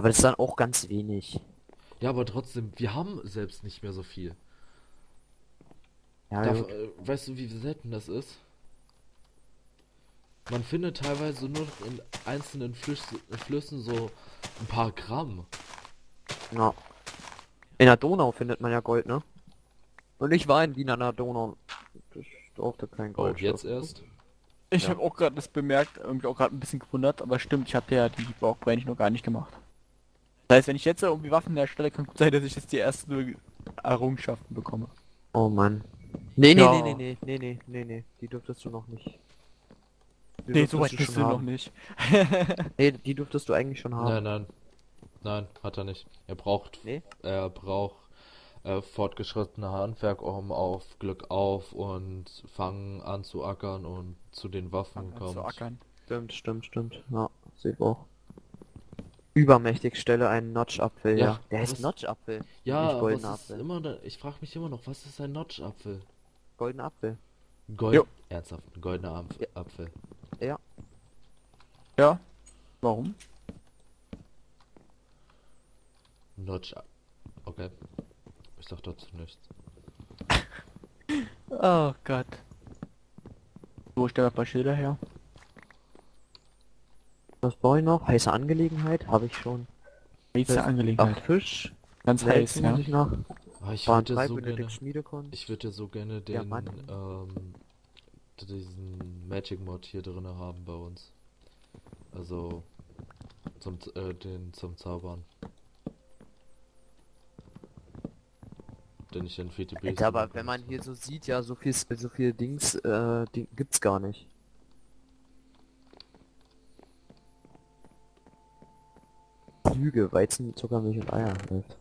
Aber das ist dann auch ganz wenig. Ja, aber trotzdem, wir haben selbst nicht mehr so viel. Ja, gut. Weißt du, wie selten das ist? Man findet teilweise nur noch in einzelnen Flüssen so ein paar Gramm. Ja. In der Donau findet man ja Gold, ne? Und ich war in Wien an der Donau. Ich durfte kein Oh, Gold jetzt schürfen. erst? Ich Ja. habe auch gerade das bemerkt, irgendwie auch gerade ein bisschen gewundert, aber stimmt, ich hatte ja die Bauchbeine noch gar nicht gemacht. Das heißt, wenn ich jetzt irgendwie Waffen herstelle, kann gut sein, dass ich jetzt die ersten Errungenschaften bekomme. Oh Mann. Nee, nee, nee, nee, Ja. nee, nee, nee, nee, nee. Die dürftest du noch nicht. Die Nee, so dürftest weit du bist schon du noch haben. nicht. Nee, die dürftest du eigentlich schon haben. Nein, nein, nein, hat er nicht. Nee? Er braucht fortgeschrittene Handwerk, um auf Glück auf und fangen an zu ackern und zu den Waffen Zu kommt. ackern. Stimmt, stimmt, stimmt. Ja, sehe ich auch. Übermächtig stelle einen Notch-Apfel, Ja, ja. Der heißt was? Notch-Apfel, Ja, nicht aber es goldener ist Apfel. immer da, ich frage mich immer noch, was ist ein Notch-Apfel? Goldener Apfel. Jo. Ernsthaft, ein goldener Ja. Apfel. Ja. Ja. Warum? Notch. Okay. Ich sag dazu nichts. Oh Gott. So, ich stelle ein paar Schilder her. Was brauche ich noch? Heiße Angelegenheit? Habe ich schon. Nächste Ach, Angelegenheit. Fisch. Ganz heiß, Nelken ja. muss ich noch. Ah, ich Waren würde drei so gerne, Benedikt Schmiedekunst. ich würde so gerne Diamanten. diesen Magic Mod hier drin haben bei uns. Also zum Zaubern. Den ich in VTB Alter, aber wenn man hier so sieht, ja, so viel Dings, gibt's gar nicht. Lüge, Weizen, Zuckermilch und Eier. Halt.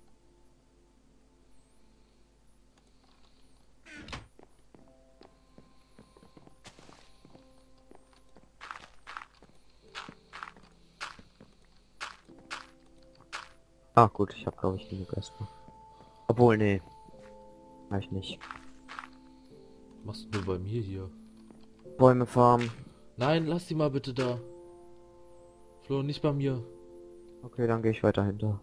Ah, gut, ich habe glaube ich genug erstmal. Obwohl, nee. Mach ich nicht. Was machst du bei mir hier? Bäume farmen. Nein, lass die mal bitte da. Flo, nicht bei mir. Okay, dann gehe ich weiter hinter.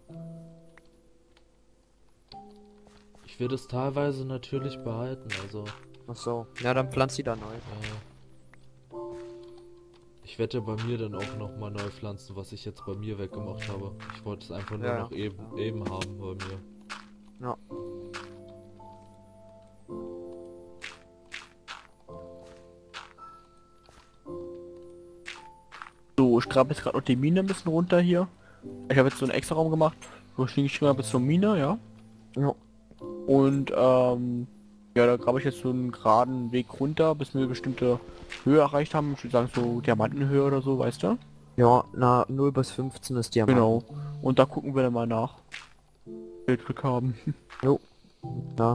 Ich will das teilweise natürlich behalten, also. Ach so. Ja, dann pflanzt die da neu. Ich werde bei mir dann auch noch mal neu pflanzen, was ich jetzt bei mir weggemacht habe. Ich wollte es einfach nur Ja. noch eben haben bei mir. Ja. So, ich grabe jetzt gerade noch die Mine ein bisschen runter hier. Ich habe jetzt so einen extra Raum gemacht, wo ich geschrieben habe, bis zur Mine, ja. Ja. Und ja, da grabe ich jetzt so einen geraden Weg runter, bis wir eine bestimmte Höhe erreicht haben. Ich würde sagen so Diamantenhöhe oder so, weißt du? Ja, na, 0 bis 15 ist Diamant. Genau. Und da gucken wir dann mal nach. Wenn wir Glück haben. Jo. Ja.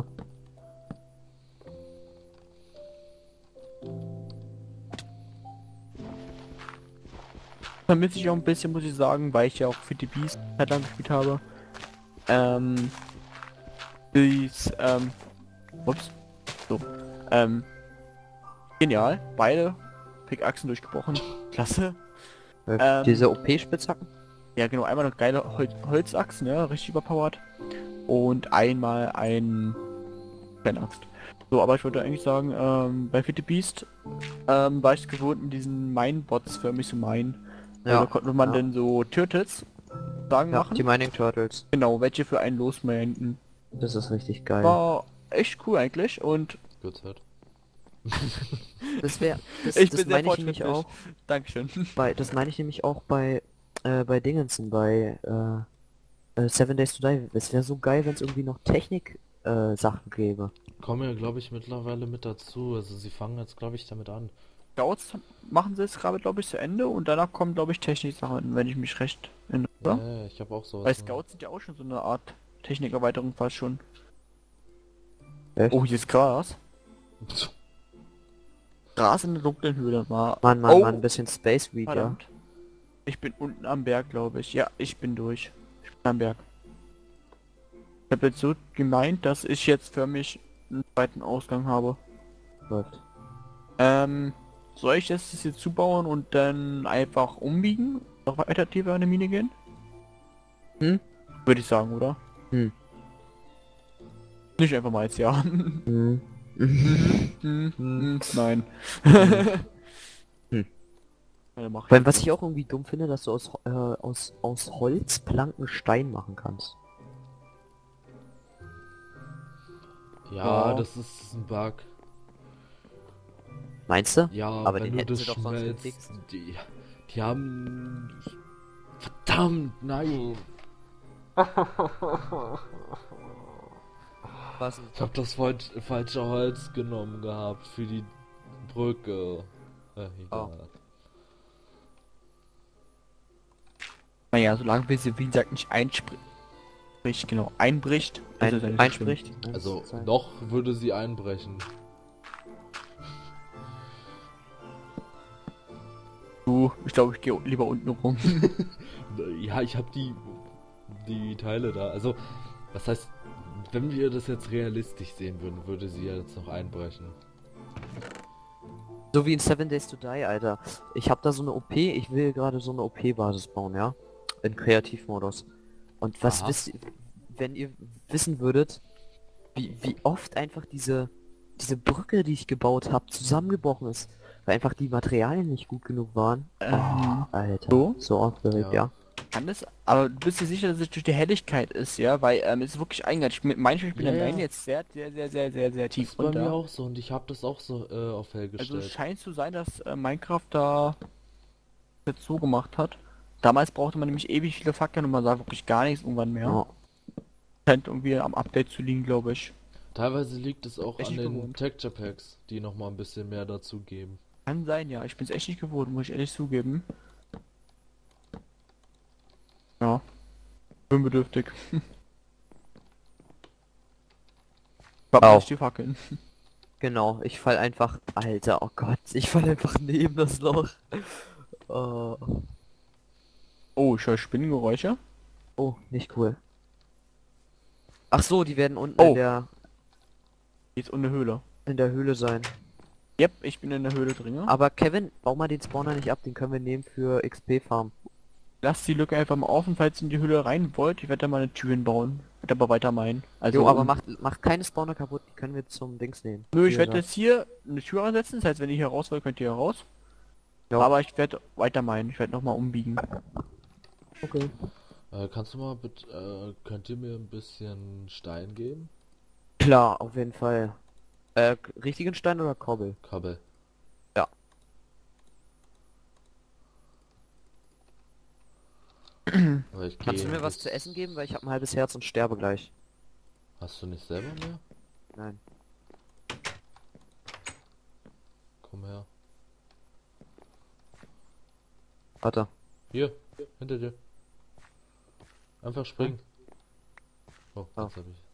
Vermisse ich auch ein bisschen, muss ich sagen, weil ich ja auch für die Beast Zeit lang gespielt habe. Ähm, dies, ups, so, genial, beide Pickaxen durchgebrochen, klasse. Diese OP-Spitzhacken? Ja genau, einmal eine geile Holzachsen, ja, richtig überpowered. Und einmal ein Axt. So, aber ich wollte eigentlich sagen, bei Fit the Beast war ich es gewohnt, in diesen Mine-Bots für mich zu minen. Ja. Da konnte man Ja. denn so Turtles sagen Ja, machen. die Mining Turtles. Genau, welche für einen losminen. Das ist richtig geil. War echt cool eigentlich und Gut, halt. Das wäre, ich das bin sehr meine ich nämlich auch Dankeschön. das meine ich nämlich auch bei Dingensen, bei Seven Days to Die. Es wäre so geil, wenn es irgendwie noch Technik Sachen gäbe. Kommen ja, glaube ich, mittlerweile mit dazu. Also sie fangen jetzt, glaube ich, damit an. Scouts machen sie jetzt gerade, glaube ich, zu Ende und danach kommen, glaube ich, Technik-Sachen, wenn ich mich recht erinnere. oder? Ja, ich habe auch sowas. Weil Scouts sind ja auch schon so eine Art Technikerweiterung fast schon. Echt? Oh, hier ist Gras. Gras in der dunklen Höhle war. Mann, Oh, ein bisschen Space Weed, ja. verdammt. Ich bin unten am Berg, glaube ich. Ja, ich bin durch. Ich bin am Berg. Ich habe jetzt so gemeint, dass ich jetzt für mich einen zweiten Ausgang habe. Läuft. Soll ich das hier zubauen und dann einfach umbiegen? Noch weiter tiefer in die Mine gehen? Hm? Würde ich sagen, oder? Hm. Nicht einfach mal als ja. Hm. Nein. Hm. Ja, mach Weil ich was jetzt ich auch irgendwie dumm finde, dass du aus Holz Planken Stein machen kannst. Ja, Ja. das ist ein Bug. Meinst du? Ja, Aber wenn den du hätten das sie doch sonst schmelzt, gefixt. die haben... Verdammt, nein. Was? Ich habe das falsche Holz genommen gehabt für die Brücke. Egal. Naja, solange wir sie, wie gesagt, nicht einbricht, genau, einbricht, ist es ja nicht so schlimm. Einspricht. Also, noch würde sie einbrechen. Du, ich glaube, ich gehe lieber unten rum. Ja, ich habe die Teile da. Also, was heißt, wenn wir das jetzt realistisch sehen würden, würde sie ja jetzt noch einbrechen. So wie in 7 Days to Die, Alter. Ich habe da so eine OP, ich will gerade so eine OP-Basis bauen, ja? In Kreativmodus. Und was Aha. wisst ihr, wenn ihr wissen würdet, wie oft einfach diese Brücke, die ich gebaut habe, zusammengebrochen ist, weil einfach die Materialien nicht gut genug waren. Alter, so aufgeregt, Ja. ja. Kann es, aber du bist dir sicher, dass es durch die Helligkeit ist, ja? Weil es ist wirklich eingegangen. Mit manchen Spielen Ja, ja. allein jetzt sehr tief Das ist bei mir runter. auch so und ich habe das auch so auf hell Also gestellt. es scheint zu sein, dass Minecraft da jetzt so gemacht hat. Damals brauchte man nämlich ewig viele Fackeln und man sah wirklich gar nichts irgendwann mehr. Ja. Scheint irgendwie am Update zu liegen, glaube ich. Teilweise liegt es auch Echt an nicht den gewohnt. Texture Packs, die noch mal ein bisschen mehr dazu geben. Kann sein, ja. Ich bin es echt nicht gewohnt, muss ich ehrlich zugeben. Ja. Unbedürftig. Au. Die Fackeln. Genau, ich fall einfach, Alter, oh Gott, ich fall einfach neben das Loch. Oh, Oh, ich höre Spinnengeräusche. oh, nicht cool. Ach so, die werden unten Oh. in Jetzt ohne Höhle. der Höhle sein. Yep, ich bin in der Höhle drin. Aber Kevin, bau mal den Spawner nicht ab, den können wir nehmen für XP Farm. Lasst die Lücke einfach mal offen, falls ihr in die Höhle rein wollt. Ich werde da mal eine Tür hinbauen. Werde aber weiter meinen. Also, Jo, aber mach keine Spawner kaputt, die können wir zum Dings nehmen. nö, ich Wie werde gesagt. jetzt hier eine Tür ansetzen. Das heißt, wenn ihr hier raus wollt, könnt ihr hier raus. Jo. Aber ich werde weiter meinen. Ich werde nochmal umbiegen. Okay. Kannst du mal bitte, könnt ihr mir ein bisschen Stein geben? Klar, auf jeden Fall. Richtigen Stein oder Kobbel? Kabel. Ja. Aber ich Kannst du gehe mir was jetzt- zu essen geben, weil ich habe ein halbes Herz und sterbe gleich. Hast du nicht selber mehr? Nein. Komm her. Warte. Hier, hinter dir. Einfach springen. Oh, Ah. jetzt hab ich.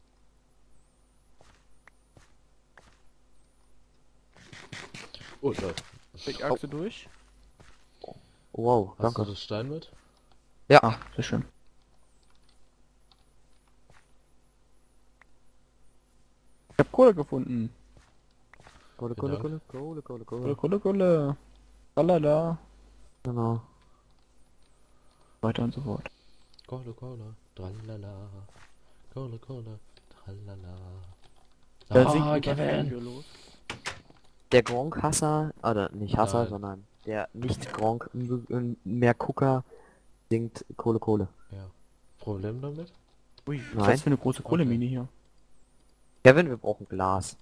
Oh, da. Pickaxe durch. Wow, Hast danke. du das Stein mit? Ja. Ah, sehr schön. Ich habe Kohle gefunden. Kohle, Vielen Kohle, Dank. Kohle, Kohle, Kohle, Kohle, Kohle. Kohle, Kohle. Lalala. Genau. Weiter und so fort. Kohle, Kohle, tralala. Kohle, Kohle, tralala. Da Ah, singt das Kevin! Video los. Der Gronk-Hasser, oder nicht Hasser, Nein. sondern der nicht Gronk mehr Gucker singt Kohle, Kohle. Ja. Problem damit? Ui, was ist Nein. das für eine große Kohlemine hier? Kevin, wir brauchen Glas.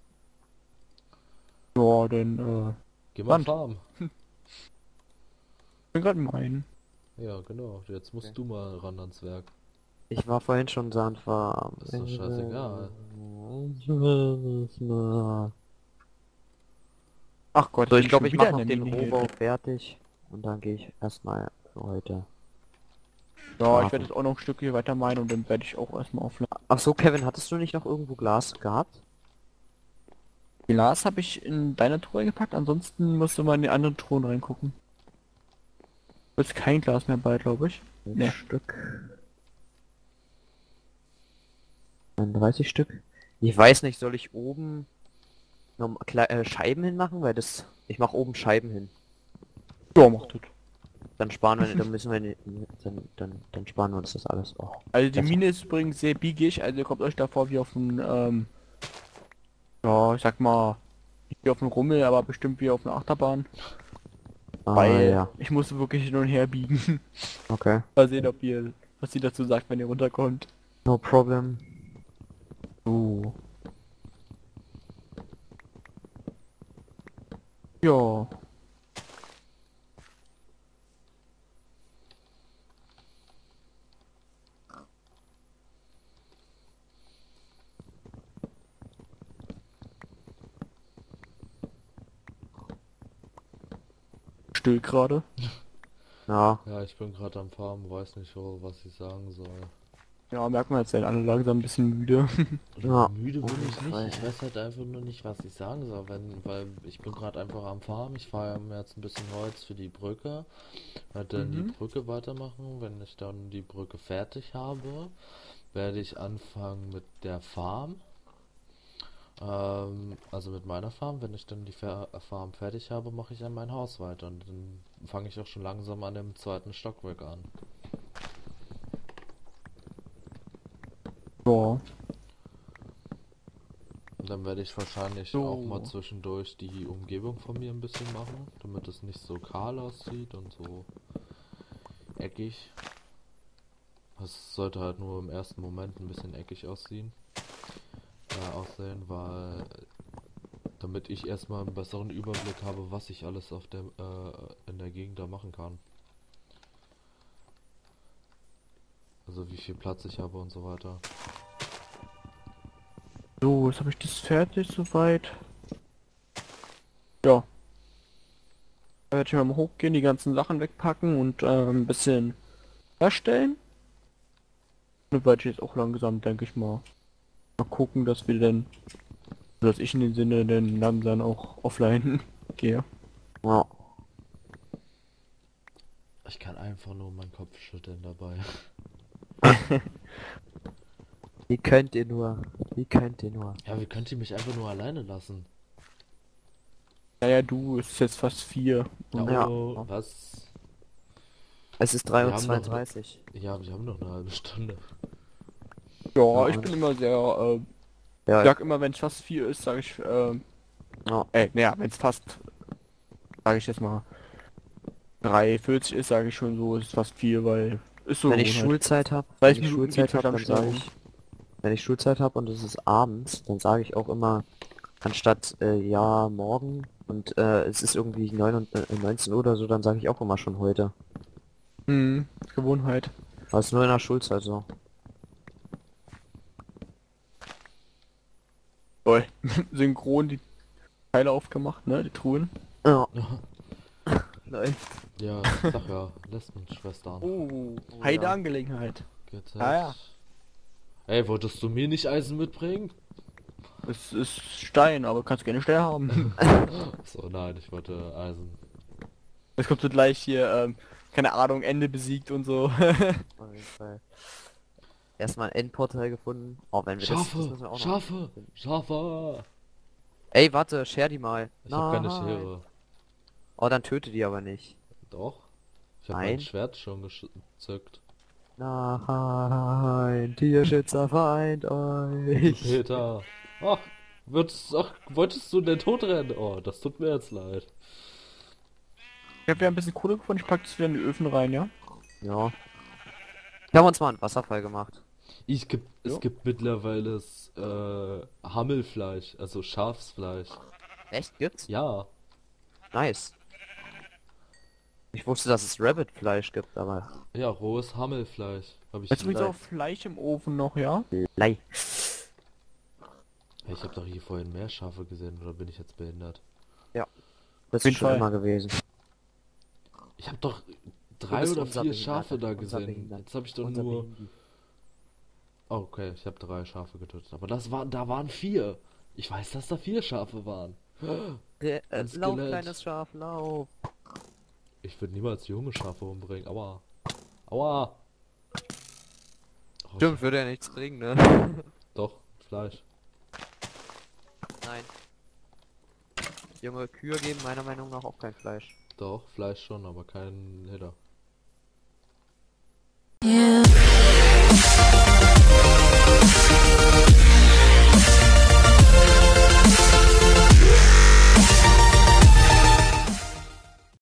Ja, denn, Geh mal Sand. farmen. ich bin gerade mein. Ja, genau. Jetzt musst Okay. du mal ran ans Werk. Ich war vorhin schon Sandfarm. Ist doch scheißegal. Ach Gott, So, bin ich glaube, schon ich wieder mache in noch der den Mine hier Rohbau drin. fertig. Und dann gehe ich erstmal für heute. Ja, ich schlafen. werde jetzt auch noch ein Stück hier weiter meinen und dann werde ich auch erstmal aufladen. Ach so, Kevin, hattest du nicht noch irgendwo Glas gehabt? Glas habe ich in deine Truhe gepackt, ansonsten musst du mal in die anderen Truhen reingucken. Jetzt kein Glas mehr bei, glaube ich. Ein Nee. Stück. 31 Stück. Ich weiß nicht, soll ich oben noch Scheiben hinmachen? Weil das... Ich mache oben Scheiben hin. Ja, macht das. Dann sparen wir, dann müssen wir, dann sparen wir uns das alles auch. Also die Das- Mine ist übrigens sehr biegig, also ihr kommt euch da vor wie auf einem, ja, ich sag mal, nicht wie auf einem Rummel, aber bestimmt wie auf einer Achterbahn. Weil ja, ich muss wirklich hin und her biegen. okay. Mal sehen, ob ihr, was sie dazu sagt, wenn ihr runterkommt. No problem. Ja. Still gerade. Ja, Ja, ich bin gerade am Farmen, weiß nicht, was ich sagen soll. Ja, merkt man jetzt, sind alle langsam ein bisschen müde. Ja, Müde bin auf jeden ich Fall. nicht. Ich weiß halt einfach nur nicht, was ich sagen soll, weil ich bin gerade einfach am Farmen. Ich fahre mir jetzt ein bisschen Holz für die Brücke. Werde dann die Brücke weitermachen. Wenn ich dann die Brücke fertig habe, werde ich anfangen mit der Farm. Also mit meiner Farm. Wenn ich dann die Farm fertig habe, mache ich an mein Haus weiter. Und dann fange ich auch schon langsam an dem zweiten Stockwerk an. Ja. Und dann werde ich wahrscheinlich So. auch mal zwischendurch die Umgebung von mir ein bisschen machen, damit es nicht so kahl aussieht und so eckig. Es sollte halt nur im ersten Moment ein bisschen eckig aussehen, weil damit ich erstmal einen besseren Überblick habe, was ich alles auf der in der Gegend da machen kann. Also wie viel Platz ich habe und so weiter. So, jetzt habe ich das fertig soweit. Ja. Da werde ich mal hochgehen, die ganzen Sachen wegpacken und ein bisschen herstellen. Und werde ich jetzt auch langsam, denke ich mal gucken, dass wir denn, dass ich in dem Sinne denn langsam auch offline gehe. Ja. Ich kann einfach nur meinen Kopf schütteln dabei. Wie könnt ihr nur? Wie könnt ihr nur? Ja, wie könnt ihr mich einfach nur alleine lassen? Naja, du, es ist jetzt fast 4. Ja, Ja. oh, was? Es ist Wir haben 3:32 Uhr. Ja, wir haben noch eine halbe Stunde. Ja, Ja, ich und- bin immer sehr, Ja, ich sag immer, wenn es fast 4 ist, sage ich, ja. naja, wenn es fast, sage ich jetzt mal, 3:40 ist, sage ich schon so, ist fast 4, weil ist so Wenn ich Gewohnheit. Schulzeit habe, Weil wenn ich ich Minuten Schulzeit geht habe, dann verdammt sage schnell ich, wenn ich Schulzeit habe und es ist abends, dann sage ich auch immer, anstatt ja morgen und es ist irgendwie 19 Uhr oder so, dann sage ich auch immer schon heute. Gewohnheit. Aber es ist nur in der Schulzeit so. Toll. Synchron die Teile aufgemacht, ne, die Truhen. Ja. Läuft. Ja, sag ja, Lesbenschwestern. Oh, Oh, heide ja. Angelegenheit. Geht's Ja, ja. Ey, wolltest du mir nicht Eisen mitbringen? Es ist Stein, aber kannst gerne Stein haben. So, nein, ich wollte Eisen. Es kommt so gleich hier, keine Ahnung, Ende besiegt und so. Auf jeden Fall. Erstmal ein Endportal gefunden. Oh, wenn wir das Schafe, müssen wir auch noch Schafe, finden. Schafe. Ey, warte, share die mal. Ich habe keine Nein. Schere. Oh, dann töte die aber nicht. Doch. Ich habe Nein. mein Schwert schon gezückt. Nein, Tierschützer vereint euch. Peter. Wolltest du den Tod rennen? Oh, das tut mir jetzt leid. Ich habe ja ein bisschen Kohle gefunden, ich pack das wieder in die Öfen rein, ja? Ja. Wir haben uns mal einen Wasserfall gemacht. Es Jo. gibt mittlerweile Hammelfleisch, also Schafsfleisch. Echt, gibt's? Ja. Nice. Ich wusste, dass es Rabbit-Fleisch gibt, aber... Ja, rohes Hammelfleisch. Habe ich Jetzt übrigens gesagt. auch Fleisch im Ofen noch, ja? Lei. Hey, ich habe doch hier vorhin mehr Schafe gesehen, oder bin ich jetzt behindert? Das jeden ist schon Fall. immer gewesen. Ich habe doch Du 3 bist oder unser 4 Behinderte, Schafe da unser gesehen. Behinderte, Jetzt habe ich doch unser nur... Behindi. Oh, okay, ich habe 3 Schafe getötet. Aber da waren 4. Ich weiß, dass da 4 Schafe waren. Ein Lauf, Skelett. kleines Schaf, lauf. Ich würde niemals junge Schafe umbringen. Aua. Aua. Oh, Stimmt, würde ja nichts bringen, ne? Doch, Fleisch. Nein. Junge Kühe geben meiner Meinung nach auch kein Fleisch. Doch, Fleisch schon, aber kein Hitter.